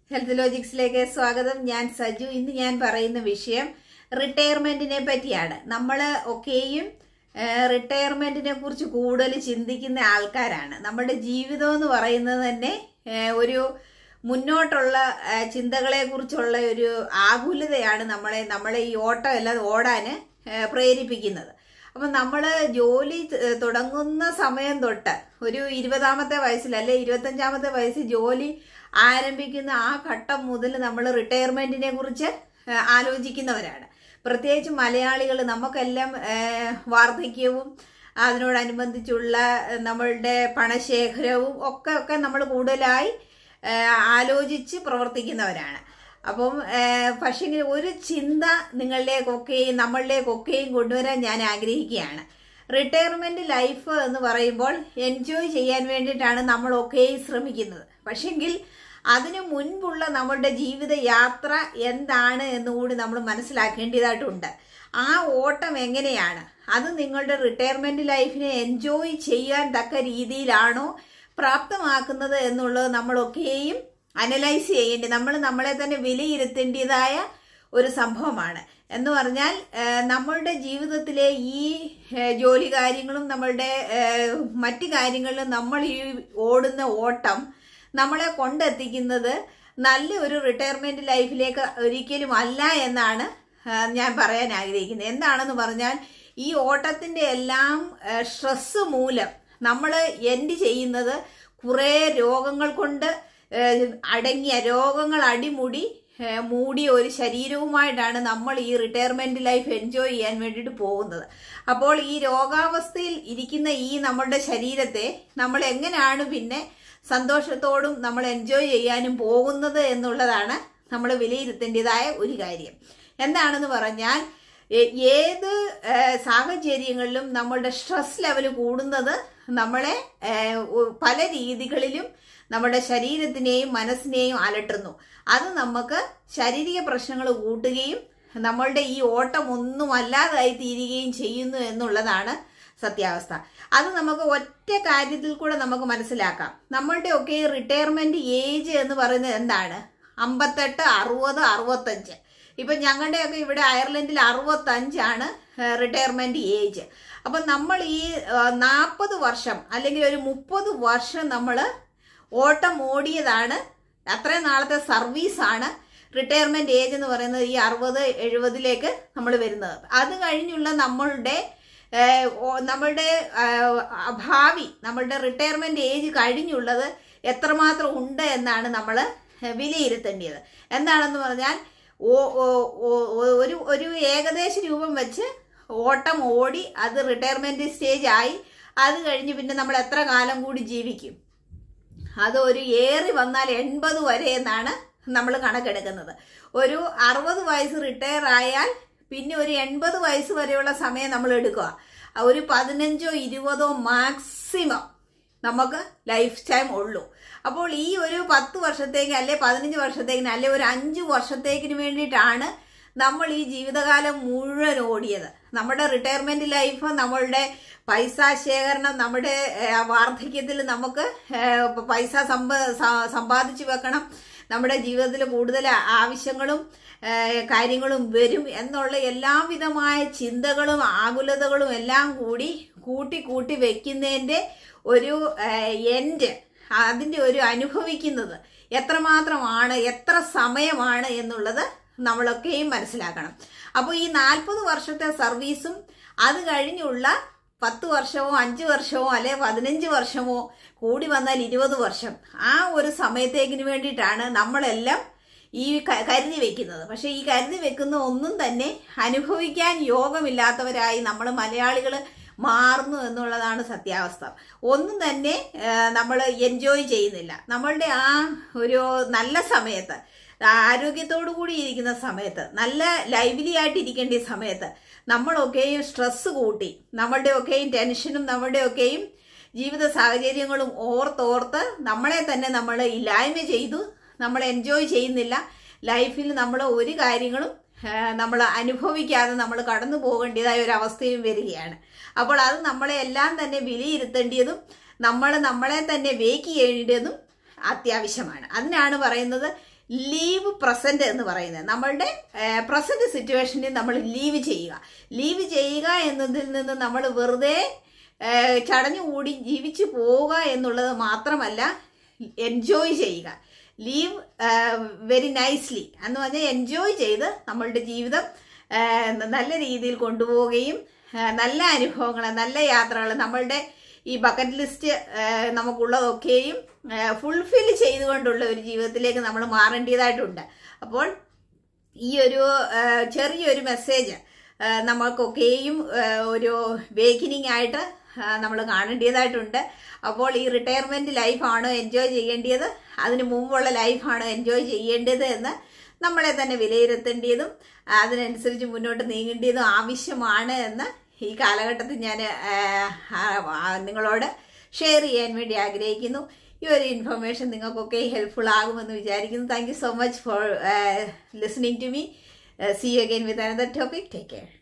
Health ലോജിക്സിലേക്ക് സ്വാഗതം. ഞാൻ സജു. ഇന്ന് ഞാൻ പറയുന്ന വിഷയം റിട്ടയർമെന്റിനെ പറ്റിയാണ്. നമ്മൾ ഒക്കെയും റിട്ടയർമെന്റിനെ കുറിച്ച് കൂടുതൽ ചിന്തിക്കുന്ന ആൾക്കാരാണ്. നമ്മുടെ ജീവിതം എന്ന് പറയുന്നത് തന്നെ ഒരു മുന്നോട്ടുള്ള ചിന്തകളെ കുറിച്ചുള്ള ഒരു ആകുലതയാണ് നമ്മളെ ഈ ഓട്ടം എല്ലാം ഓടാന് പ്രേരിപ്പിക്കുന്നത്. അപ്പം നമ്മൾ ജോലി തുടങ്ങുന്ന സമയം തൊട്ട് ഒരു 20-ാമത്തെ വയസ്സിൽ അല്ലെ 25-ാമത്തെ വയസ്സിൽ ജോലി ആരംഭിക്കുന്ന ആ ഘട്ടം മുതൽ നമ്മൾ റിട്ടയർമെന്റിനെ കുറിച്ച് ആലോചിക്കുന്നവരാണ്. പ്രത്യേകിച്ച് മലയാളികൾ. നമുക്കെല്ലാം വാർദ്ധക്യവും അതിനോടനുബന്ധിച്ചുള്ള നമ്മളുടെ പണശേഖരവും ഒക്കെ നമ്മൾ കൂടുതലായി ആലോചിച്ച് പ്രവർത്തിക്കുന്നവരാണ്. അപ്പം പക്ഷേ ഒരു ചിന്ത നമ്മളിലേക്കൊക്കെയും കൊണ്ടുവരാൻ ഞാൻ ആഗ്രഹിക്കുകയാണ്. റിട്ടയർമെന്റ് ലൈഫ് എന്ന് പറയുമ്പോൾ എൻജോയ് ചെയ്യാൻ വേണ്ടിയിട്ടാണ് നമ്മളൊക്കെയും ശ്രമിക്കുന്നത്. പക്ഷെങ്കിൽ അതിനു മുൻപുള്ള നമ്മളുടെ ജീവിത യാത്ര എന്താണ് എന്നുകൂടി നമ്മൾ മനസ്സിലാക്കേണ്ടതായിട്ടുണ്ട്. ആ ഓട്ടം എങ്ങനെയാണ്, അത് നിങ്ങളുടെ റിട്ടയർമെന്റ് ലൈഫിനെ എൻജോയ് ചെയ്യാൻ തക്ക രീതിയിലാണോ പ്രാപ്തമാക്കുന്നത് എന്നുള്ളത് നമ്മളൊക്കെയും അനലൈസ് ചെയ്യേണ്ടി, നമ്മളെ തന്നെ വിലയിരുത്തേണ്ടതായ ഒരു സംഭവമാണ്. എന്ന് പറഞ്ഞാൽ നമ്മളുടെ ജീവിതത്തിലെ ഈ ജോലി കാര്യങ്ങളും നമ്മളുടെ മറ്റു കാര്യങ്ങളിലും നമ്മൾ ഈ ഓടുന്ന ഓട്ടം നമ്മളെ കൊണ്ടെത്തിക്കുന്നത് നല്ല ഒരു റിട്ടയർമെന്റ് ലൈഫിലേക്ക് ഒരിക്കലും അല്ല എന്നാണ് ഞാൻ പറയാൻ ആഗ്രഹിക്കുന്നത്. എന്താണെന്ന് പറഞ്ഞാൽ ഈ ഓട്ടത്തിന്റെ എല്ലാം സ്ട്രെസ് മൂലം നമ്മൾ എൻഡ് ചെയ്യുന്നത് കുറേ രോഗങ്ങൾ കൊണ്ട് രോഗങ്ങൾ മൂടിയ ഒരു ശരീരവുമായിട്ടാണ് നമ്മൾ ഈ റിട്ടയർമെന്റ് ലൈഫ് എൻജോയ് ചെയ്യാൻ വേണ്ടിയിട്ട് പോകുന്നത്. അപ്പോൾ ഈ രോഗാവസ്ഥയിൽ ഇരിക്കുന്ന ഈ നമ്മളുടെ ശരീരത്തെ നമ്മൾ എങ്ങനെയാണ് പിന്നെ സന്തോഷത്തോടും നമ്മൾ എൻജോയ് ചെയ്യാനും പോകുന്നത് എന്നുള്ളതാണ് നമ്മൾ വിലയിരുത്തേണ്ടതായ ഒരു കാര്യം. എന്താണെന്ന് പറഞ്ഞാൽ ഏത് സാഹചര്യങ്ങളിലും നമ്മളുടെ സ്ട്രെസ് ലെവൽ കൂടുന്നത് നമ്മളെ പല രീതികളിലും നമ്മുടെ ശരീരത്തിനെയും മനസ്സിനെയും അലട്ടുന്നു. അത് നമുക്ക് ശാരീരിക പ്രശ്നങ്ങൾ കൂട്ടുകയും നമ്മളുടെ ഈ ഓട്ടം ഒന്നും അല്ലാതായി തീരുകയും ചെയ്യുന്നു എന്നുള്ളതാണ് സത്യാവസ്ഥ. അത് നമുക്ക് ഒറ്റ കാര്യത്തിൽ കൂടെ നമുക്ക് മനസ്സിലാക്കാം. നമ്മളുടെ ഒക്കെ റിട്ടയർമെന്റ് ഏജ് എന്ന് പറയുന്നത് എന്താണ്? 58, 60, 65. ഇപ്പൊ ഞങ്ങളുടെയൊക്കെ ഇവിടെ അയർലൻഡിൽ 65 റിട്ടയർമെന്റ് ഏജ്. അപ്പൊ നമ്മൾ ഈ 40 വർഷം അല്ലെങ്കിൽ ഒരു 30 വർഷം നമ്മൾ ഓട്ടം ഓടിയതാണ്. അത്രയും നാളത്തെ സർവീസാണ് റിട്ടയർമെന്റ് ഏജ് എന്ന് പറയുന്നത്. ഈ 60-70 നമ്മൾ വരുന്നത്. അത് കഴിഞ്ഞുള്ള നമ്മളുടെ ഭാവി, നമ്മളുടെ റിട്ടയർമെന്റ് ഏജ് കഴിഞ്ഞുള്ളത് എത്രമാത്രം ഉണ്ട് എന്നാണ് നമ്മൾ വിലയിരുത്തേണ്ടത്. എന്താണെന്ന് പറഞ്ഞാൽ ഒരു ഏകദേശ രൂപം വെച്ച് ഓട്ടം ഓടി അത് റിട്ടയർമെന്റ് സ്റ്റേജ് ആയി. അത് കഴിഞ്ഞ് പിന്നെ നമ്മൾ എത്ര കാലം കൂടി ജീവിക്കും? അത് ഒരു ഏറി വന്നാൽ 80 വരെ എന്നാണ് നമ്മൾ കണക്കെടുക്കുന്നത്. ഒരു 60 വയസ്സ് റിട്ടയർ ആയാൽ പിന്നെ ഒരു 80 വയസ്സ് വരെയുള്ള സമയം നമ്മൾ എടുക്കുക. ഒരു 15 20 മാക്സിമം നമുക്ക് ലൈഫ് ടൈം ഉള്ളൂ. അപ്പോൾ ഈ ഒരു 10 വർഷത്തേക്ക് അല്ലെ 15 വർഷത്തേക്കിന് അല്ലെ ഒരു 5 വർഷത്തേക്കിന് വേണ്ടിയിട്ടാണ് നമ്മൾ ഈ ജീവിതകാലം മുഴുവൻ ഓടിയത്. നമ്മുടെ റിട്ടയർമെന്റ് ലൈഫ്, നമ്മളുടെ പൈസ ശേഖരണം, നമ്മുടെ വാർദ്ധക്യത്തിൽ നമുക്ക് പൈസ സമ്പാദിച്ചു വെക്കണം, നമ്മുടെ ജീവിതത്തിൽ കൂടുതൽ ആവശ്യങ്ങളും കാര്യങ്ങളും വരും എന്നുള്ള എല്ലാവിധമായ ചിന്തകളും ആകുലതകളും എല്ലാം കൂട്ടി വെക്കുന്നതിൻ്റെ ഒരു എൻഡ്, അതിൻ്റെ ഒരു അനുഭവിക്കുന്നത് എത്രമാത്രമാണ്, എത്ര സമയമാണ് എന്നുള്ളത് നമ്മളൊക്കെയും മനസ്സിലാക്കണം. അപ്പോൾ ഈ 40 വർഷത്തെ സർവീസും അത് കഴിഞ്ഞുള്ള 10 വർഷമോ 5 വർഷമോ അല്ലെ 15 വർഷമോ കൂടി വന്നാൽ 20 വർഷം, ആ ഒരു സമയത്തേക്കിന് വേണ്ടിയിട്ടാണ് നമ്മളെല്ലാം ഈ കരുതി വെക്കുന്നത്. പക്ഷെ ഈ കരുതി വെക്കുന്ന ഒന്നും തന്നെ അനുഭവിക്കാൻ യോഗമില്ലാത്തവരായി നമ്മൾ മലയാളികൾ മാറുന്നു എന്നുള്ളതാണ് സത്യാവസ്ഥ. ഒന്നും തന്നെ നമ്മൾ എൻജോയ് ചെയ്യുന്നില്ല. നമ്മളുടെ ആ ഒരു നല്ല സമയത്ത്, ആരോഗ്യത്തോടു കൂടി ഇരിക്കുന്ന സമയത്ത്, നല്ല ലൈവ്ലി ആയിട്ട് ഇരിക്കേണ്ട സമയത്ത് നമ്മളൊക്കെയും സ്ട്രെസ് കൂട്ടി, നമ്മളുടെയൊക്കെയും ടെൻഷനും നമ്മളുടെയൊക്കെയും ജീവിത സാഹചര്യങ്ങളും ഓർത്തോർത്ത് നമ്മളെ തന്നെ നമ്മൾ ഇല്ലായ്മ ചെയ്തു. നമ്മൾ എൻജോയ് ചെയ്യുന്നില്ല. ലൈഫിൽ നമ്മൾ ഒരു കാര്യങ്ങളും നമ്മൾ അനുഭവിക്കാതെ നമ്മൾ കടന്നു പോകേണ്ടതായ ഒരു അവസ്ഥയും വരികയാണ്. അപ്പോൾ അത് നമ്മളെ എല്ലാം തന്നെ വിലയിരുത്തേണ്ടതും നമ്മളെ തന്നെ വേക്ക് ചെയ്യേണ്ടതും അത്യാവശ്യമാണ്. അതിനാണ് പറയുന്നത് ലീവ് പ്രസന്റ് എന്ന് പറയുന്നത്. നമ്മളുടെ പ്രസന്റ് സിറ്റുവേഷനിൽ നമ്മൾ ലീവ് ചെയ്യുക എന്നതിൽ നിന്ന് നമ്മൾ വെറുതെ ചടഞ്ഞുകൂടി ജീവിച്ചു പോവുക എന്നുള്ളത് മാത്രമല്ല, എൻജോയ് ചെയ്യുക. ലീവ് വെരി നൈസ്ലി എന്ന് പറഞ്ഞാൽ എൻജോയ് ചെയ്ത് നമ്മളുടെ ജീവിതം നല്ല രീതിയിൽ കൊണ്ടുപോവുകയും നല്ല അനുഭവങ്ങൾ, നല്ല യാത്രകൾ, നമ്മളുടെ ഈ ബക്കറ്റ് ലിസ്റ്റ് നമുക്കുള്ളതൊക്കെയും ഫുൾഫിൽ ചെയ്തുകൊണ്ടുള്ള ഒരു ജീവിതത്തിലേക്ക് നമ്മൾ മാറേണ്ടതായിട്ടുണ്ട്. അപ്പോൾ ഈ ഒരു ചെറിയൊരു മെസ്സേജ് നമ്മൾക്കൊക്കെയും ഒരു വേക്കിനിങ് ആയിട്ട് നമ്മൾ കാണേണ്ടതായിട്ടുണ്ട്. അപ്പോൾ ഈ റിട്ടയർമെന്റ് ലൈഫാണോ എൻജോയ് ചെയ്യേണ്ടത്, അതിന് മുമ്പുള്ള ലൈഫാണോ എൻജോയ് ചെയ്യേണ്ടത് എന്ന് നമ്മളെ തന്നെ വിലയിരുത്തേണ്ടതും അതിനനുസരിച്ച് മുന്നോട്ട് നീങ്ങേണ്ടതും ആവശ്യമാണ് എന്ന് ഈ കാലഘട്ടത്തിൽ ഞാൻ നിങ്ങളോട് ഷെയർ ചെയ്യാൻ വേണ്ടി ആഗ്രഹിക്കുന്നു. ഈ ഒരു ഇൻഫർമേഷൻ നിങ്ങൾക്കൊക്കെ ഹെൽപ്ഫുൾ ആകുമെന്ന് വിചാരിക്കുന്നു. Thank you so much for listening to me. See you again with another topic. Take care.